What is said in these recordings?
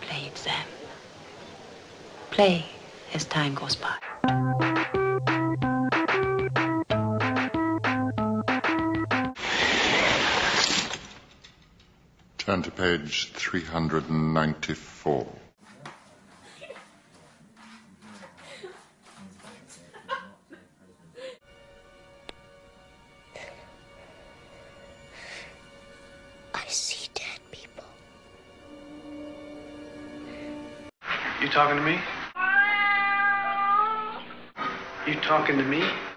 play exam. Play as time goes by. Turn to page 394. I see dead people. You talking to me? You talking to me?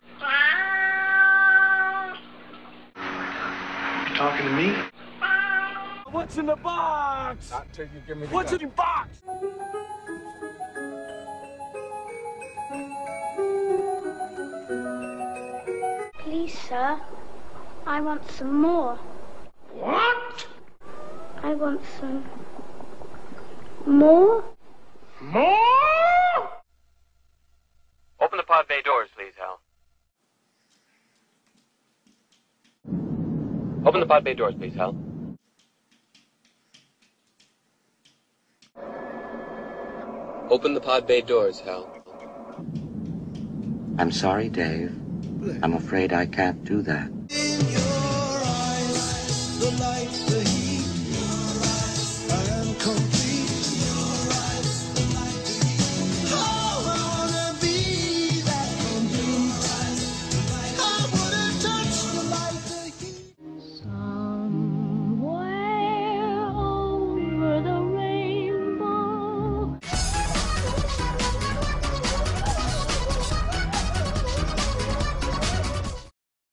You talking to me? What's in the box? Not till you give me the What's gun. in the box? Please, sir, I want some more. What? I want some more. More? Open the pod bay doors, please, Hal. Open the pod bay doors, please, Hal. Open the pod bay doors, Hal. I'm sorry, Dave. I'm afraid I can't do that.